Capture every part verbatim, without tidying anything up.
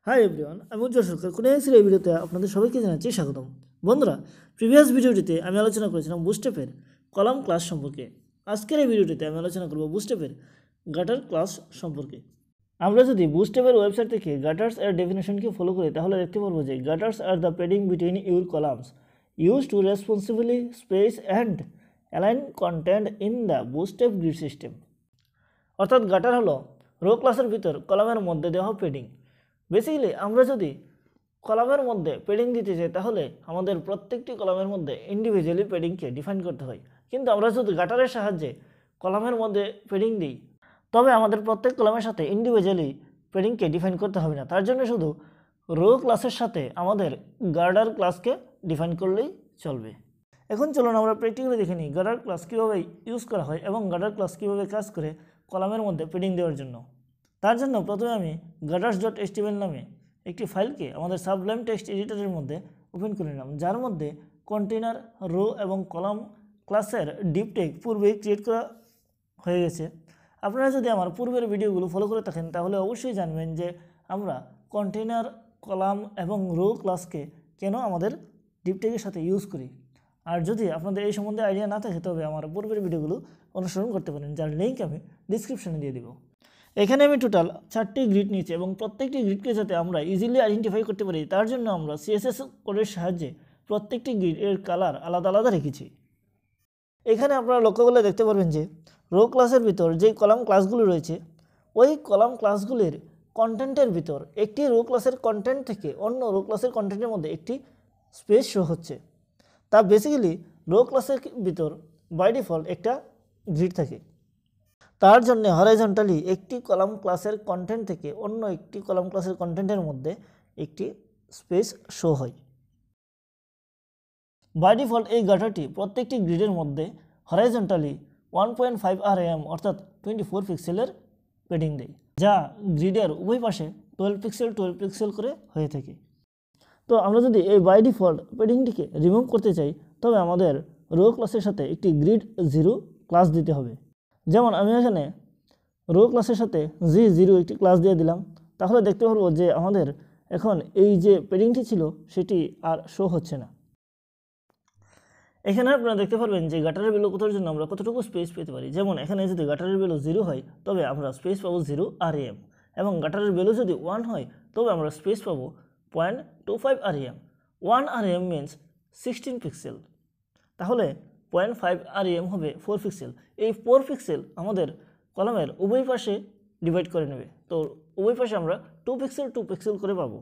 Hi everyone, আমি উজ্জ্বল সরকার কোডিংএক্স এর এই ভিডিওতে আপনাদের সবাইকে জানাচ্ছি স্বাগতম। বন্ধুরা, প্রিভিয়াস ভিডিওটিতে আমি আলোচনা করেছিলাম বুটস্ট্র্যাপের কলাম ক্লাস সম্পর্কে। আজকের এই ভিডিওটিতে আমি আলোচনা করব বুটস্ট্র্যাপের গাটার ক্লাস সম্পর্কে। আমরা যদি বুটস্ট্র্যাপের ওয়েবসাইট থেকে গাটার্স এর ডেফিনেশনকে ফলো করি তাহলে দেখতে পারবো যে গাটার্স আর the padding between your columns use to responsibly space and align content in the Bootstrap grid system. অর্থাৎ গাটার হলো রো ক্লাসের ভিতর কলামের মধ্যে দেওয়া পেডিং। বেসিক্যালি আমরা যদি কলামের মধ্যে পেডিং দিতে চাই তাহলে আমাদের প্রত্যেকটি কলামের মধ্যে ইন্ডিভিজুয়ালি পেডিংকে ডিফাইন করতে হয়, কিন্তু আমরা যদি গাটারের সাহায্যে কলামের মধ্যে পেডিং দিই তবে আমাদের প্রত্যেক কলামের সাথে ইন্ডিভিজুয়ালি পেডিংকে ডিফাইন করতে হবে না। তার জন্য শুধু রো ক্লাসের সাথে আমাদের গার্ডার ক্লাসকে ডিফাইন করলেই চলবে। এখন চলুন আমরা প্র্যাকটিক্যালি দেখে নিই গার্ডার ক্লাস কীভাবে ইউজ করা হয় এবং গার্ডার ক্লাস কীভাবে কাজ করে কলামের মধ্যে পেডিং দেওয়ার জন্য। তার জন্য প্রথমে আমি গাটার্স ডট এইচটিএমএল নামে একটি ফাইলকে আমাদের সাবলাইম টেক্সট এডিটরের মধ্যে ওপেন করে নিলাম, যার মধ্যে কন্টেনার, রো এবং কলাম ক্লাসের ডিপ টেগ পূর্বেই ক্রিয়েট করা হয়ে গেছে। আপনারা যদি আমার পূর্বের ভিডিওগুলো ফলো করে থাকেন তাহলে অবশ্যই জানবেন যে আমরা কন্টেনার, কলাম এবং রো ক্লাসকে কেন আমাদের ডিপ টেগের সাথে ইউজ করি। আর যদি আপনাদের এই সম্বন্ধে আইডিয়া না থাকে তবে আমার পূর্বের ভিডিওগুলো অনুসরণ করতে পারেন, যার লিঙ্ক আমি ডিসক্রিপশনে দিয়ে দেবো। এখানে আমি টোটাল চারটি গ্রিড নিয়েছি এবং প্রত্যেকটি গ্রিডকে যাতে আমরা ইজিলি আইডেন্টিফাই করতে পারি তার জন্য আমরা সিএসএস কোডের সাহায্যে প্রত্যেকটি গ্রিড এর কালার আলাদা আলাদা রেখেছি। এখানে আপনারা লক্ষ্য করলে দেখতে পারবেন যে রো ক্লাসের ভিতর যে কলাম ক্লাসগুলো রয়েছে ওই কলাম ক্লাসগুলির কন্টেন্টের ভিতর একটি রো ক্লাসের কন্টেন্ট থেকে অন্য রো ক্লাসের কন্টেন্টের মধ্যে একটি স্পেস শো হচ্ছে। তা বেসিক্যালি রো ক্লাসের ভিতর বাই ডিফল্ট একটা গ্রিড থাকে। তার জন্য হরাইজন্টালি একটি কলাম ক্লাসের কন্টেন্ট থেকে অন্য একটি কলাম ক্লাসের কন্টেন্টের মধ্যে একটি স্পেস শো হয়। বাই ডিফল্ট এই গাটারটি প্রত্যেকটি গ্রিডের মধ্যে horizontally one point five r m অর্থাৎ টোয়েন্টি ফোর পিক্সেলের পেডিং দেয়, যা গ্রিডের উভয় পাশে টুয়েলভ পিক্সেল টুয়েলভ পিক্সেল করে হয়ে থাকে। তো আমরা যদি এই বাই ডিফল্ট পেডিংটিকে রিমুভ করতে চাই তবে আমাদের রো ক্লাসের সাথে একটি গ্রিড জিরো ক্লাস দিতে হবে। যেমন আমি এখানে রো ক্লাসের সাথে জি জিরো একটি ক্লাস দিয়ে দিলাম, তাহলে দেখতে পারবো যে আমাদের এখন এই যে পেডিংটি ছিল সেটি আর শো হচ্ছে না। এখানে আপনারা দেখতে পারবেন যে গাটারের ভ্যালু কোথার জন্য আমরা কতটুকু স্পেস পেতে পারি। যেমন এখানে যদি গাটারের ভ্যালু জিরো হয় তবে আমরা স্পেস পাবো জিরো আর এম, এবং গাটারের ভ্যালু যদি ওয়ান হয় তবে আমরা স্পেস পাবো point two five r m. One r m means sixteen pixel, তাহলে পয়েন্ট ফাইভ আর এম হবে ফোর পিক্সেল। এই ফোর পিক্সেল আমাদের কলামের উভয় পাশে ডিভাইড করে নেবে, তো উভয় পাশে আমরা টু পিক্সেল টু পিক্সেল করে পাবো।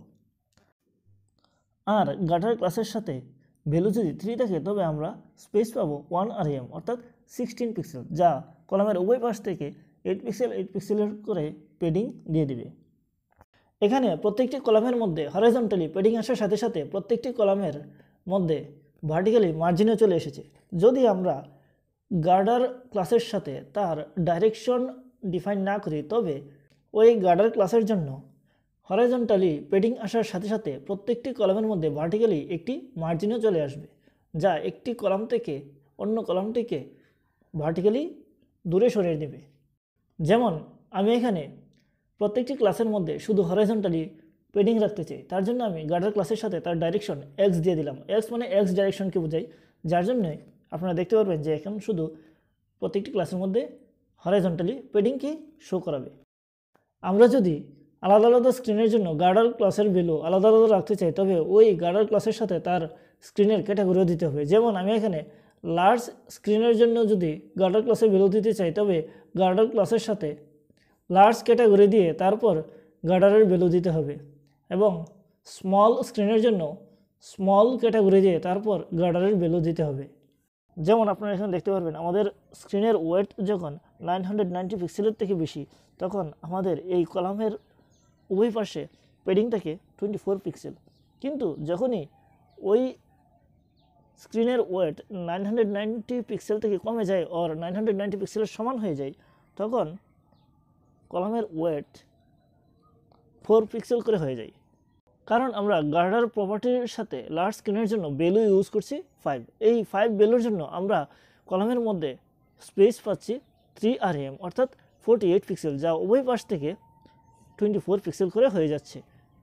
আর গাটার ক্লাসের সাথে ভ্যালু যদি থ্রি থাকে তবে আমরা স্পেস পাবো ওয়ান আর এম অর্থাৎ সিক্সটিন পিক্সেল, যা কলামের উভয় পাশ থেকে এইট পিক্সেল এইট পিক্সেলের করে পেডিং দিয়ে দিবে। এখানে প্রত্যেকটি কলামের মধ্যে হরাইজন্টালি পেডিং আসার সাথে সাথে প্রত্যেকটি কলামের মধ্যে ভার্টিক্যালি মার্জিনে চলে এসেছে। যদি আমরা গার্ডার ক্লাসের সাথে তার ডাইরেকশন ডিফাইন না করি তবে ওই গার্ডার ক্লাসের জন্য হরাইজন্টালি পেডিং আসার সাথে সাথে প্রত্যেকটি কলামের মধ্যে ভার্টিক্যালি একটি মার্জিনে চলে আসবে, যা একটি কলাম থেকে অন্য কলামটিকে ভার্টিক্যালি দূরে সরিয়ে দেবে। যেমন আমি এখানে প্রত্যেকটি ক্লাসের মধ্যে শুধু হরাইজন্টালি পেডিং রাখতে চাই, তার জন্য আমি গার্ডার ক্লাসের সাথে তার ডাইরেকশন এক্স দিয়ে দিলাম। এক্স মানে এক্স ডাইরেকশনকে বোঝাই, যার জন্য আপনারা দেখতে পারবেন যে এখন শুধু প্রত্যেকটি ক্লাসের মধ্যে হরাইজন্টালি পেডিংকে শো করাবে। আমরা যদি আলাদা আলাদা স্ক্রিনের জন্য গার্ডার ক্লাসের ভ্যালু আলাদা আলাদা রাখতে চাই তবে ওই গার্ডার ক্লাসের সাথে তার স্ক্রিনের ক্যাটাগরিও দিতে হবে। যেমন আমি এখানে লার্জ স্ক্রিনের জন্য যদি গার্ডার ক্লাসের ভ্যালু দিতে চাই তবে গার্ডার ক্লাসের সাথে লার্জ ক্যাটাগরি দিয়ে তারপর গার্ডারের ভ্যালু দিতে হবে, এবং স্মল স্ক্রিনের জন্য স্মল ক্যাটাগরি দিয়ে তারপর গার্ডারের ভ্যালু দিতে হবে। যেমন আপনারা এখানে দেখতে পারবেন আমাদের স্ক্রিনের ওয়েট যখন নাইন হান্ড্রেড নাইনটি পিক্সেলের থেকে বেশি তখন আমাদের এই কলামের উভয় পাশে পেডিং থাকে টোয়েন্টি ফোর পিক্সেল, কিন্তু যখনই ওই স্ক্রিনের width nine hundred ninety pixel থেকে কমে যায় আর নাইন হান্ড্রেড নাইনটি পিক্সেলের সমান হয়ে যায় তখন কলামের ওয়েট ফোর পিক্সেল করে হয়ে যায়, কারণ আমরা গার্ডার প্রপার্টির সাথে লার্জ স্ক্রিনের জন্য ভ্যালু ইউজ করছি ফাইভ। এই ফাইভ ভ্যালুর জন্য আমরা কলামের মধ্যে স্পেস পাচ্ছি থ্রি আর এম অর্থাৎ ফোরটি এইট পিক্সেল, যা উভয় পাশ থেকে টোয়েন্টি ফোর পিক্সেল করে হয়ে যাচ্ছে।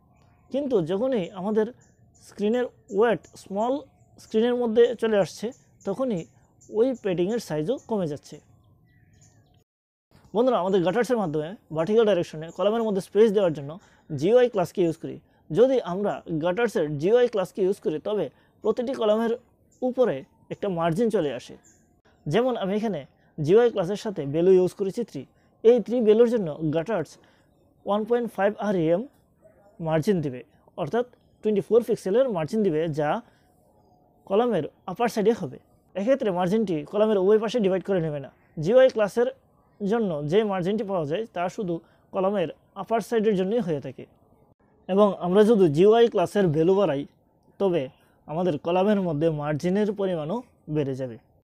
কিন্তু যখনই আমাদের স্ক্রিনের ওয়েট স্মল স্ক্রিনের মধ্যে চলে আসছে তখনই ওই প্যাডিংয়ের সাইজও কমে যাচ্ছে। বন্ধুরা, আমাদের গাটার্সের মাধ্যমে ভার্টিক্যাল ডাইরেকশনে কলামের মধ্যে স্পেস দেওয়ার জন্য জিওআই ক্লাসকে ইউজ করি। যদি আমরা গাটার্সের জিওআই ক্লাসকে ইউজ করি তবে প্রতিটি কলামের উপরে একটা মার্জিন চলে আসে। যেমন আমি এখানে জিওআই ক্লাসের সাথে ভ্যালু ইউজ করেছি থ্রি। এই থ্রি ভ্যালুর জন্য gutters one point five r m margin দিবে, অর্থাৎ টোয়েন্টি ফোর পিক্সেলের মার্জিন দিবে, যা কলামের আপার সাইডে হবে। এক্ষেত্রে মার্জিনটি কলামের উভয় পাশে ডিভাইড করে নেবে না। জিওআই ক্লাসের জন্য যে মার্জিনটি পাওয়া যায় তা শুধু কলামের আপার সাইডের জন্যই হয়ে থাকে। এবং আমরা যদি জিওআই ক্লাসের ভ্যালু বাড়াই তবে আমাদের কলামের মধ্যে মার্জিনের পরিমাণও বেড়ে যাবে।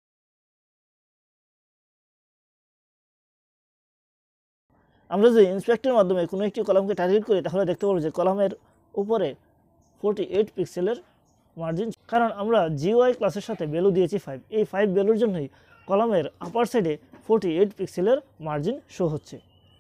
আমরা যদি ইন্সপেক্টরের মাধ্যমে কোনো একটি কলামকে টার্গেট করি তাহলে দেখতে পাবো যে কলামের উপরে ফোরটি এইট পিক্সেলের মার্জিন, কারণ আমরা জিওআই ক্লাসের সাথে ভ্যালু দিয়েছি ফাইভ। এই ফাইভ ভ্যালুর জন্যই কলামের আপার সাইডে ফোরটি এইট পিক্সেলের মার্জিন শো হচ্ছে।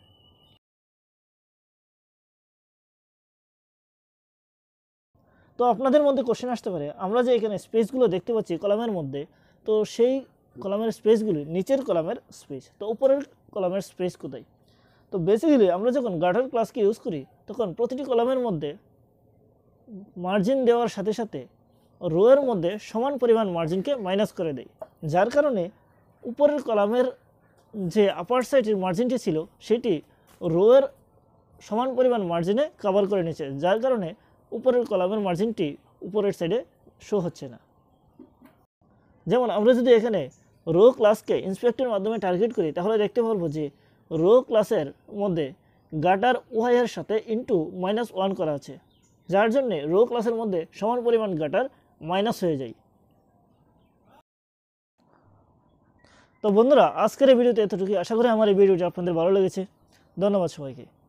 তো আপনাদের মধ্যে কোশ্চেন আসতে পারে, আমরা যে এখানে স্পেসগুলো দেখতে পাচ্ছি কলামের মধ্যে, তো সেই কলামের স্পেসগুলি নিচের কলামের স্পেস, তো উপরের কলামের স্পেস কোথায়? তো বেসিক্যালি আমরা যখন গাটার ক্লাসকে ইউজ করি তখন প্রতিটি কলামের মধ্যে মার্জিন দেওয়ার সাথে সাথে রোয়ের মধ্যে সমান পরিমাণ মার্জিনকে মাইনাস করে দেয়, যার কারণে উপরের কলামের যে আপার সাইডের মার্জিনটি ছিল সেটি রোয়ের সমান পরিমাণ মার্জিনে কভার করে নিচ্ছে, যার কারণে উপরের কলামের মার্জিনটি উপরের সাইডে শো হচ্ছে না। যেমন আমরা যদি এখানে রো ক্লাসকে ইন্সপেক্টরের মাধ্যমে টার্গেট করি তাহলে দেখতে পারবো যে রো ক্লাসের মধ্যে গাটার ওয়াইয়ের সাথে ইন্টু মাইনাস ওয়ান করা আছে, যার জন্যে রো ক্লাসের মধ্যে সমান পরিমাণ গাটার মাইনাস হয়ে যায়। তো বন্ধুরা, আজকের এই ভিডিওতে এতটুকুই। আশা করি আমার এই ভিডিওটি আপনাদের ভালো লেগেছে। ধন্যবাদ সবাইকে।